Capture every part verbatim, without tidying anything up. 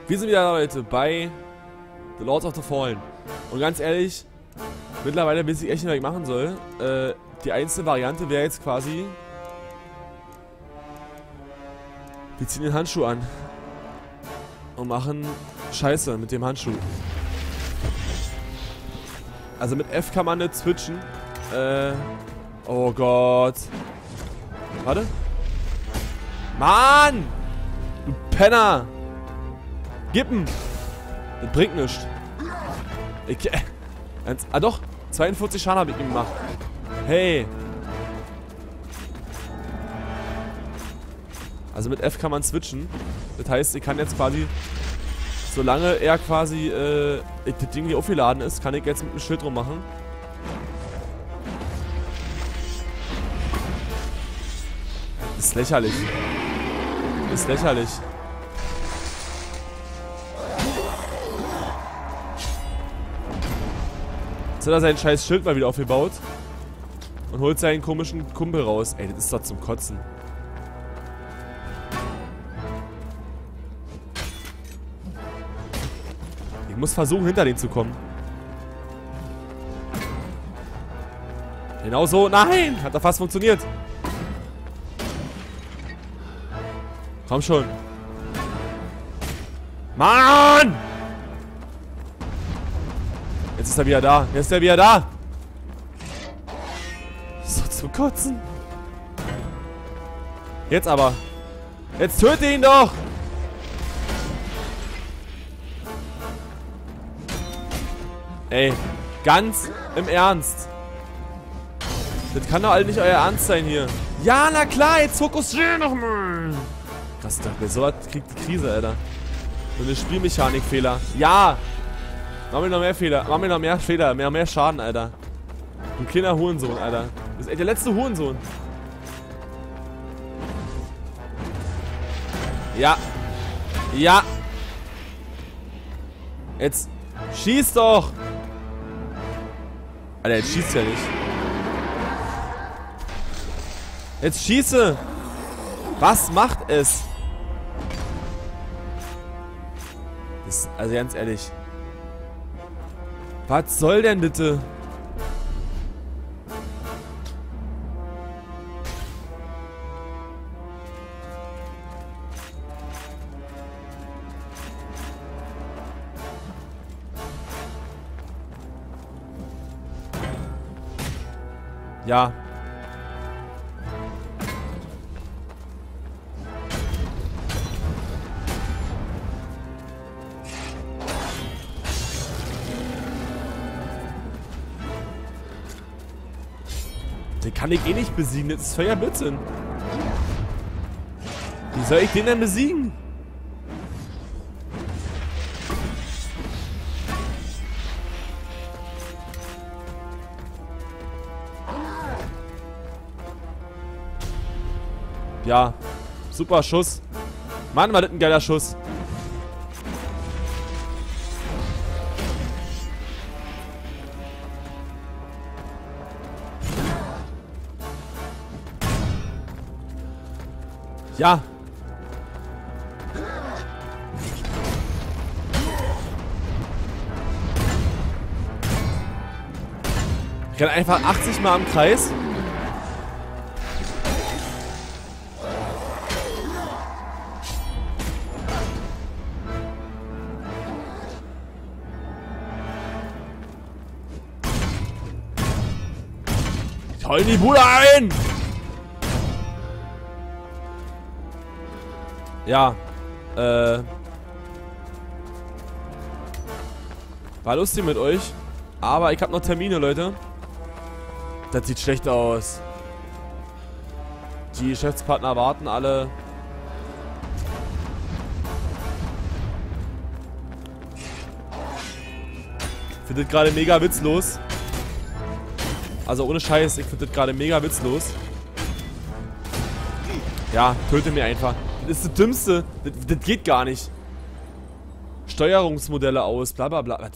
Wir sind wieder, Leute, bei The Lords of the Fallen. Und ganz ehrlich, mittlerweile weiß ich echt nicht, was ich machen soll. Äh, die einzige Variante wäre jetzt quasi... Wir ziehen den Handschuh an. Und machen Scheiße mit dem Handschuh. Also mit F kann man nicht switchen. Äh... Oh Gott. Warte. Mann! Du Penner! Gib ihm! Das bringt nichts. Ich, äh, ah doch, zweiundvierzig Schaden habe ich ihm gemacht. Hey. Also mit F kann man switchen. Das heißt, ich kann jetzt quasi, solange er quasi, äh, das Ding hier aufgeladen ist, kann ich jetzt mit einem Schild drum machen. Das ist lächerlich. Das ist lächerlich. Jetzt hat er sein scheiß Schild mal wieder aufgebaut. Und holt seinen komischen Kumpel raus. Ey, das ist doch zum Kotzen. Ich muss versuchen, hinter den zu kommen. Genau so. Nein! Hat doch fast funktioniert. Komm schon. Mann! Jetzt ist er wieder da. Jetzt ist er wieder da. So zum Kotzen. Jetzt aber. Jetzt töte ihn doch! Ey, ganz im Ernst. Das kann doch halt nicht euer Ernst sein hier. Ja, na klar, jetzt fokussier noch mal. Krass, wer so hat, kriegt die Krise, Alter. So eine Spielmechanik-Fehler. Ja! Mach mir noch mehr Fehler. Mach mir noch mehr Fehler. Mehr, mehr Schaden, Alter. Du kleiner Hurensohn, Alter. Du bist echt der letzte Hurensohn. Ja. Ja. Jetzt schieß doch. Alter, jetzt schießt ja nicht. Jetzt schieße. Was macht es? Das, also ganz ehrlich. Was soll denn bitte? Ja. Den kann ich eh nicht besiegen, das ist Feuer Blödsinn. Wie soll ich den denn besiegen? Ja, super Schuss. Mann, war das ein geiler Schuss. Ja. Ich renne einfach achtzig Mal im Kreis. Ich hau in die Bude ein! Ja, äh... war lustig mit euch. Aber ich hab noch Termine, Leute. Das sieht schlecht aus. Die Geschäftspartner warten alle. Ich finde das gerade mega witzlos. Also ohne Scheiß, ich finde das gerade mega witzlos. Ja, töte mir einfach. Das ist das Dümmste. Das, das geht gar nicht. Steuerungsmodelle aus, bla bla bla.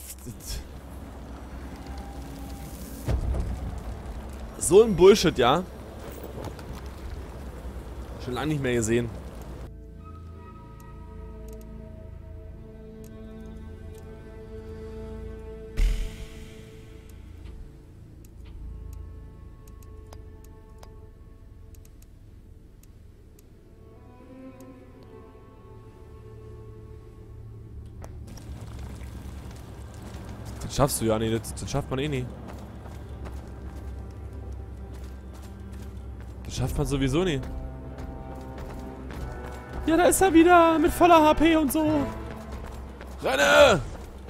So ein Bullshit, ja. Schon lange nicht mehr gesehen. Das schaffst du ja nicht, das, das schafft man eh nie. Das schafft man sowieso nie. Ja, da ist er wieder mit voller H P und so. Renne!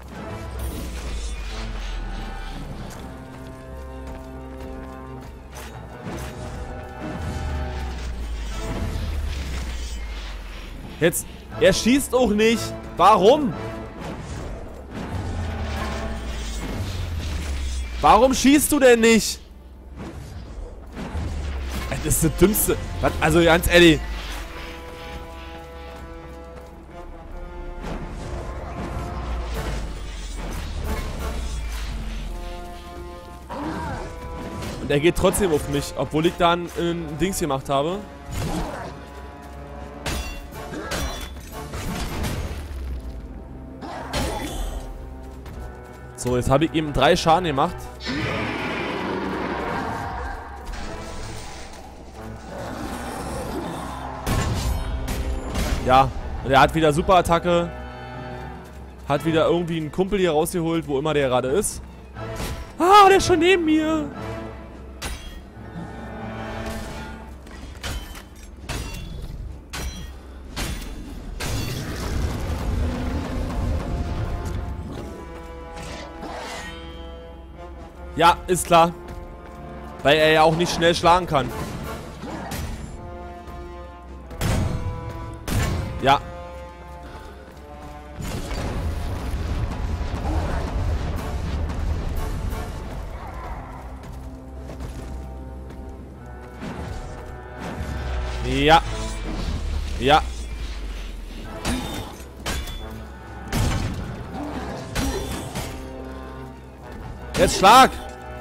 Jetzt, er schießt auch nicht. Warum? Warum schießt du denn nicht? Das ist das Dümmste. Was? Also ganz ehrlich. Und er geht trotzdem auf mich, obwohl ich da ein, ein Dings gemacht habe. So, jetzt habe ich ihm drei Schaden gemacht. Ja, und er hat wieder Superattacke. Hat wieder irgendwie einen Kumpel hier rausgeholt, wo immer der gerade ist. Ah, der ist schon neben mir. Ja, ist klar. Weil er ja auch nicht schnell schlagen kann. Ja. Ja. Ja. Jetzt Schlag!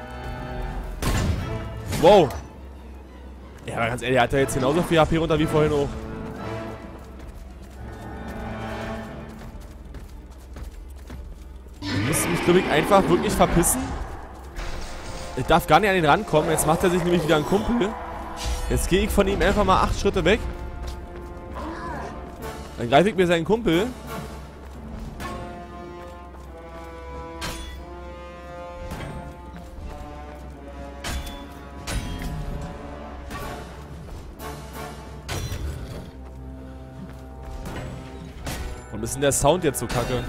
Wow. Ja, aber ganz ehrlich, er hat ja jetzt genauso viel H P runter wie vorhin auch. Ich muss mich, glaube ich, einfach wirklich verpissen. Ich darf gar nicht an ihn rankommen. Jetzt macht er sich nämlich wieder einen Kumpel. Jetzt gehe ich von ihm einfach mal acht Schritte weg. Dann greife ich mir seinen Kumpel. Warum ist denn der Sound jetzt so kacke?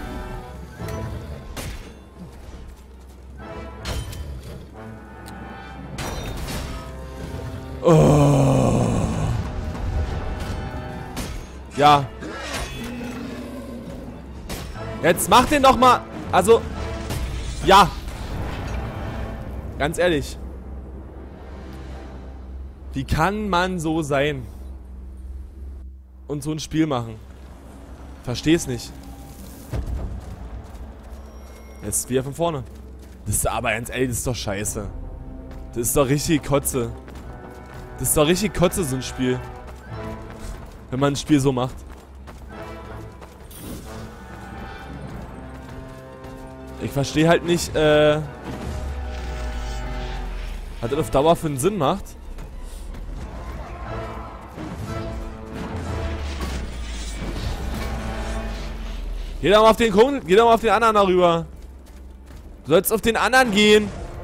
Oh. Ja. Jetzt mach den doch mal. Also. Ja. Ganz ehrlich. Wie kann man so sein? Und so ein Spiel machen? Versteh's nicht. Jetzt wieder von vorne. Das ist aber ganz ehrlich, das ist doch scheiße. Das ist doch richtig Kotze. Das ist doch richtig Kotze, so ein Spiel. Wenn man ein Spiel so macht. Ich verstehe halt nicht, äh... was das auf Dauer für einen Sinn macht. Geh doch mal auf den Kunden, geh doch mal auf den anderen darüber. Du sollst auf den anderen gehen.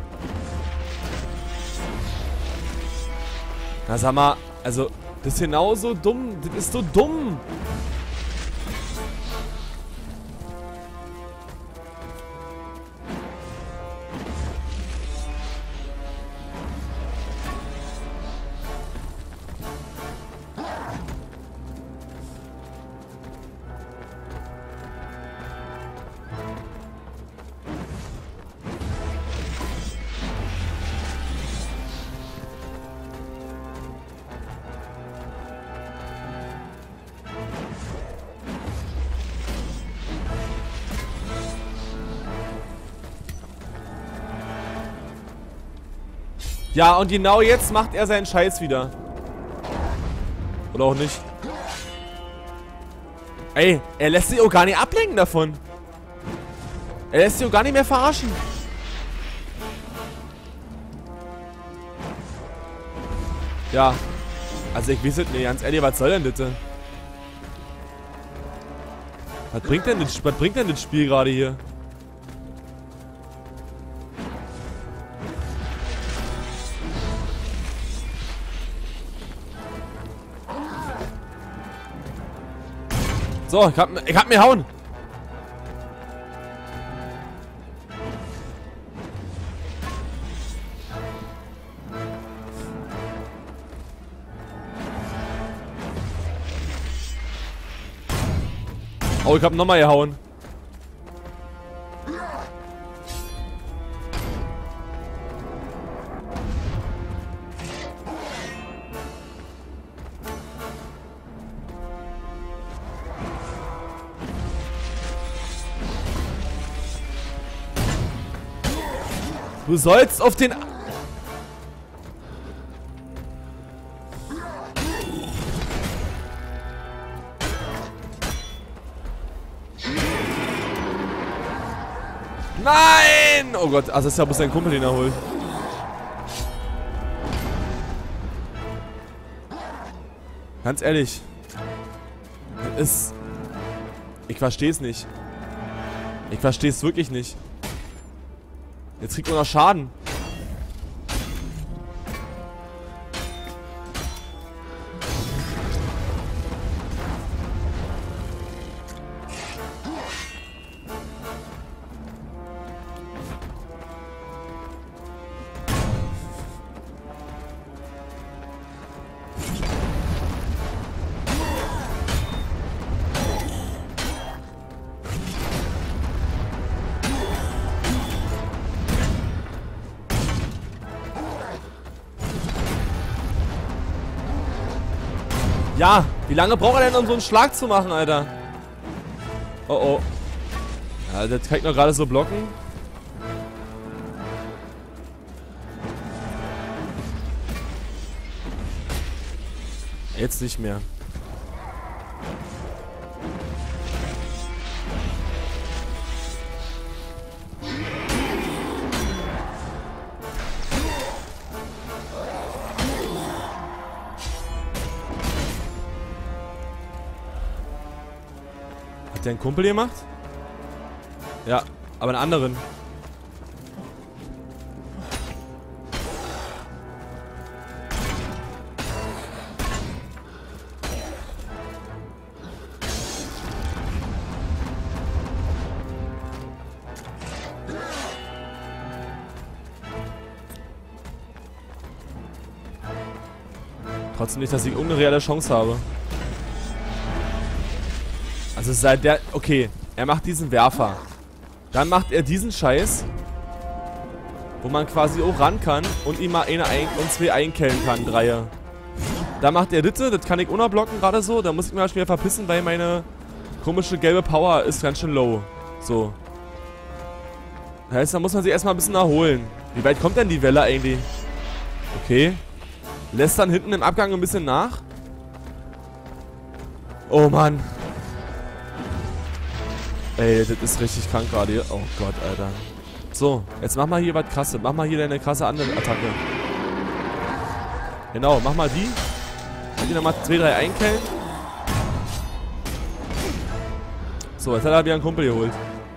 Na sag mal, also, das ist genauso dumm. Das ist so dumm. Ja, und genau jetzt macht er seinen Scheiß wieder. Oder auch nicht. Ey, er lässt sich auch gar nicht ablenken davon. Er lässt sich auch gar nicht mehr verarschen. Ja. Also ich weiß es nicht, ganz ehrlich, was soll denn bitte? Was bringt denn das, was bringt denn das Spiel gerade hier? So, ich hab, ich hab mir hauen. Oh, ich hab nochmal gehauen. Du sollst auf den... Nein! Oh Gott, also ist ja bloß dein Kumpel, den er holt. Ganz ehrlich. Das ist... Ich verstehe es nicht. Ich verstehe es wirklich nicht. Jetzt kriegt man noch Schaden. Ja, wie lange braucht er denn, um so einen Schlag zu machen, Alter? Oh oh. Ja, der kann ich noch gerade so blocken. Jetzt nicht mehr. Hat der einen Kumpel gemacht? Ja, aber einen anderen. Trotzdem nicht, dass ich irgendeine reelle Chance habe. Also seit der... Okay, er macht diesen Werfer. Dann macht er diesen Scheiß, wo man quasi auch ran kann und ihm mal eine ein und zwei einkellen kann, Dreier. Da macht er Ritte, das kann ich unterblocken gerade so. Da muss ich mich mal schnell verpissen, weil meine komische gelbe Power ist ganz schön low. So. Das heißt, da muss man sich erstmal ein bisschen erholen. Wie weit kommt denn die Welle eigentlich? Okay. Lässt dann hinten im Abgang ein bisschen nach. Oh Mann. Ey, das ist richtig krank gerade hier. Oh Gott, Alter. So, jetzt mach mal hier was Krasses. Mach mal hier deine krasse andere Attacke. Genau, mach mal die. Mach die nochmal zwei, drei einkellen. So, jetzt hat er wieder einen Kumpel geholt.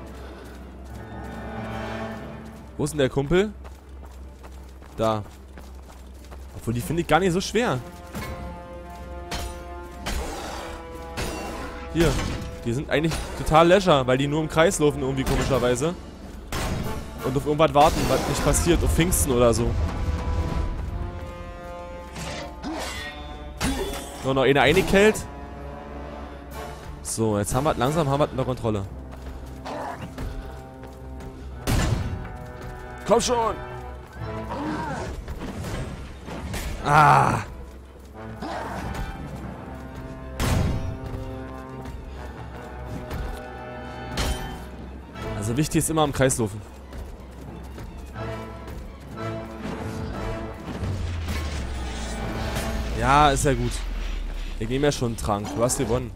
Wo ist denn der Kumpel? Da. Obwohl, die finde ich gar nicht so schwer. Hier. Die sind eigentlich total leisure, weil die nur im Kreis laufen irgendwie komischerweise. Und auf irgendwas warten, was nicht passiert. Auf Pfingsten oder so. So, noch eine eingekillt. So, jetzt haben wir langsam haben wir unter Kontrolle. Komm schon! Ah! Also wichtig ist immer im Kreis laufen. Ja, ist ja gut. Ich nehme ja schon einen Trank. Du hast gewonnen.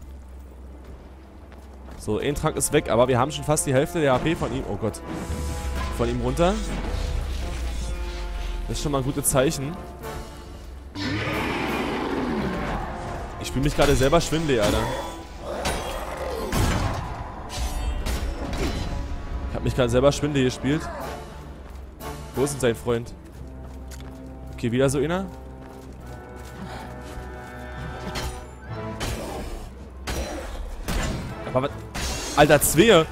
So, ein Trank ist weg, aber wir haben schon fast die Hälfte der H P von ihm. Oh Gott. Von ihm runter. Das ist schon mal ein gutes Zeichen. Ich fühle mich gerade selber schwindelig, Alter. Ich habe mich gerade selber schwindelig gespielt. Wo ist denn sein Freund? Okay, wieder so einer. Alter, zwei.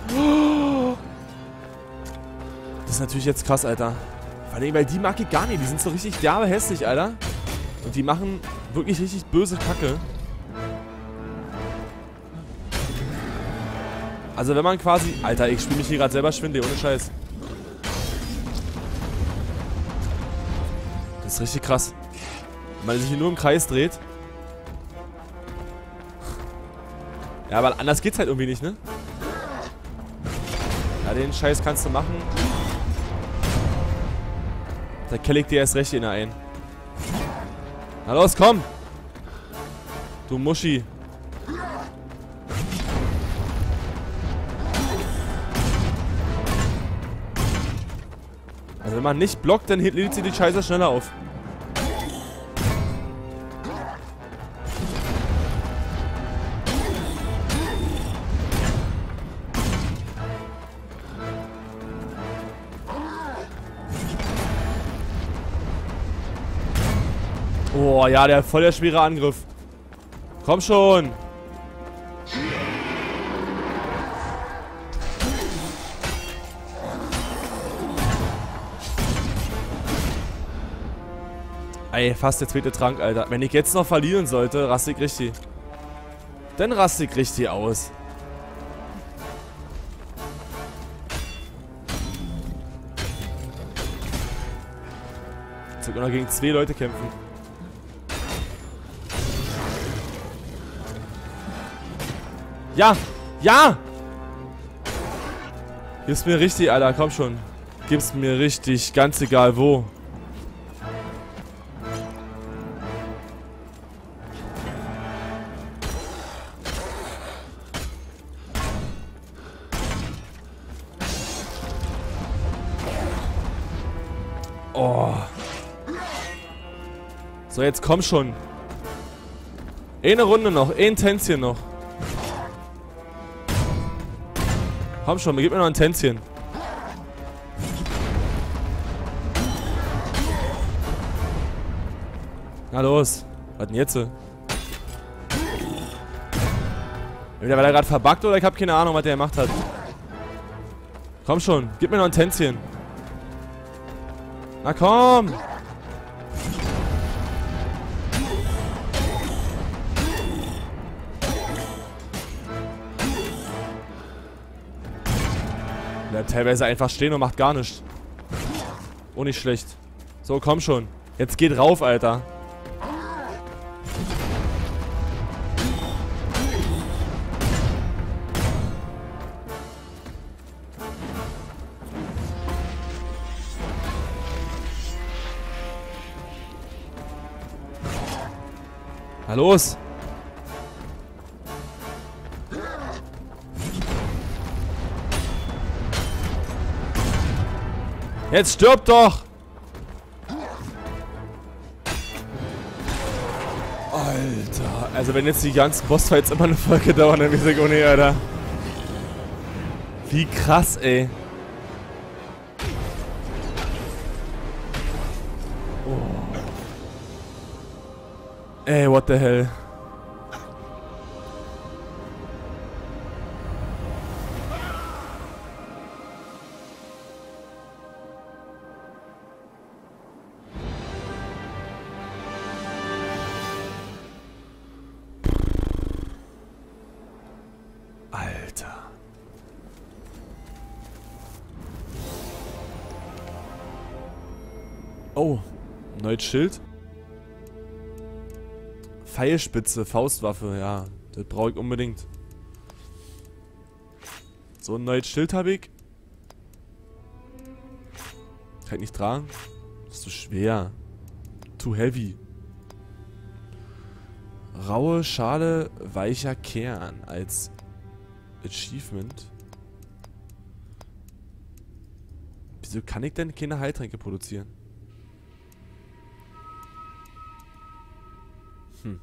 Das ist natürlich jetzt krass, Alter. Vor allem, weil die mag ich gar nicht. Die sind so richtig derbe hässlich, Alter. Und die machen wirklich richtig böse Kacke. Also wenn man quasi... Alter, ich spiele mich hier gerade selber schwindelig, ohne Scheiß. Das ist richtig krass. Wenn man sich hier nur im Kreis dreht. Ja, aber anders geht's halt irgendwie nicht, ne? Ja, den Scheiß kannst du machen. Da kell ich dir erst recht in ein. Na los, komm! Du Muschi. Also wenn man nicht blockt, dann lädt sie die Scheiße schneller auf. Oh ja, der voll der schwere Angriff. Komm schon. Ey, fast der zweite Trank, Alter. Wenn ich jetzt noch verlieren sollte, raste ich richtig. Dann raste ich richtig aus. Jetzt wird noch gegen zwei Leute kämpfen. Ja! Ja! Gib's mir richtig, Alter. Komm schon. Gib's mir richtig. Ganz egal wo. Oh. So, jetzt komm schon. Eine Runde noch. Ein Tänzchen noch. Komm schon, gib mir noch ein Tänzchen. Na los. Was denn jetzt? Entweder war der gerade verbuggt oder ich hab keine Ahnung, was der gemacht hat. Komm schon, gib mir noch ein Tänzchen. Na komm! Bleibt teilweise einfach stehen und macht gar nichts. Oh, nicht schlecht. So, komm schon. Jetzt geht rauf, Alter. Na los! Jetzt stirb doch! Alter, also wenn jetzt die ganzen Bossfights immer eine Folge dauern, dann weiß ich auch nicht, Alter. Wie krass, ey. Oh. Ey, what the hell. Alter. Oh, neues Schild. Pfeilspitze, Faustwaffe, ja. Das brauche ich unbedingt. So ein neues Schild habe ich. Kann ich nicht tragen. Das ist zu schwer. Too heavy. Raue Schale, weicher Kern als Achievement. Wieso kann ich denn keine Heiltränke produzieren? Hm.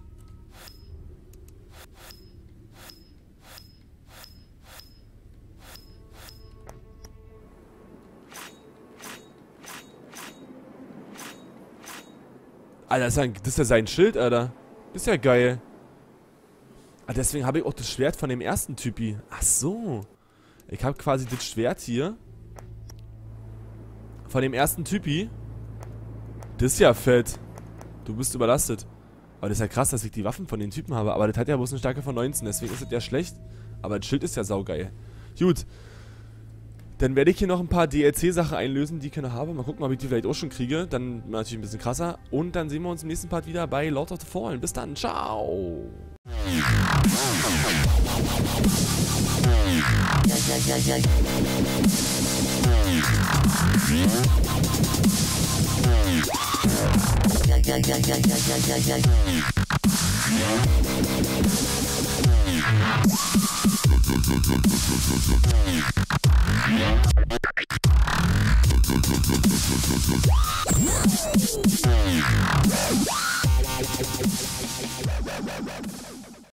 Alter, das ist ja, das ist ja sein Schild, Alter. Das ist ja geil. Ah, deswegen habe ich auch das Schwert von dem ersten Typi. Ach so. Ich habe quasi das Schwert hier. Von dem ersten Typi. Das ist ja fett. Du bist überlastet. Aber das ist ja krass, dass ich die Waffen von den Typen habe. Aber das hat ja bloß eine Stärke von neunzehn. Deswegen ist das ja schlecht. Aber das Schild ist ja saugeil. Gut. Dann werde ich hier noch ein paar D L C-Sachen einlösen, die ich noch habe. Mal gucken, ob ich die vielleicht auch schon kriege. Dann natürlich ein bisschen krasser. Und dann sehen wir uns im nächsten Part wieder bei Lord of the Fallen. Bis dann. Ciao.